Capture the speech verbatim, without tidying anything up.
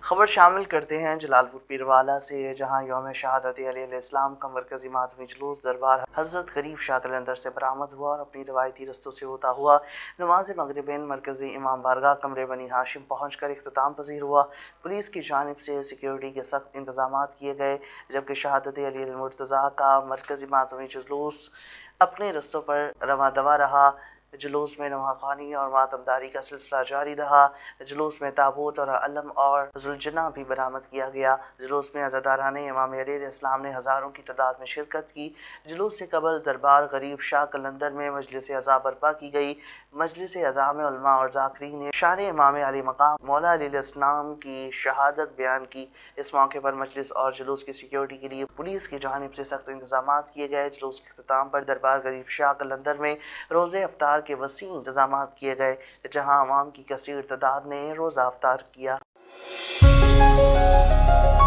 खबर शामिल करते हैं जलालपुर पीरवाला से, जहां यौम शहादत अली अलैहिस्सलाम का मरकजी मातमी जुलूस दरबार हज़रत गरीब शाह कलंदर से बरामद हुआ और अपनी रवायती रस्तों से होता हुआ नमाज मगरिबैन मरकजी इमाम बारगाह कमरे बनी हाशिम पहुँच कर इख्तिताम पजीर हुआ। पुलिस की जानिब से सिक्योरिटी के सख्त इंतजाम किए गए, जबकि शहादत अली अल मुर्तज़ा का मरकजी मातमी जुलूस अपने रस्तों पर रवा दवा रहा। जुलूस में नवाखानी और मातमदारी का सिलसिला जारी रहा। जुलूस में ताबूत और अलम और जुलजना भी बरामद किया गया। जुलूस में अज़ादारान इमाम अली अलैहिस्सलाम ने हज़ारों की तादाद में शिरकत की। जुलूस से कबल दरबार गरीब शाह कलंदर में मजलिस अज़ा बर्पा की गई। मजलिस अज़ा में उलमा और ज़ाकिरीन ने शान इमाम अली मकाम मौला अली अलैहिस्सलाम की शहादत बयान की। इस मौके पर मजलिस और जुलूस की सिक्योरिटी के लिए पुलिस की जानिब से सख्त इंतजाम किए गए। जुलूस के अख्ताम पर दरबार गरीब शाह कलंदर में रोज़े अफ्तार के वसी इंतजाम किए गए, जहाँ अवाम की कसीर तादाद ने रोज़ा अफ्तार किया।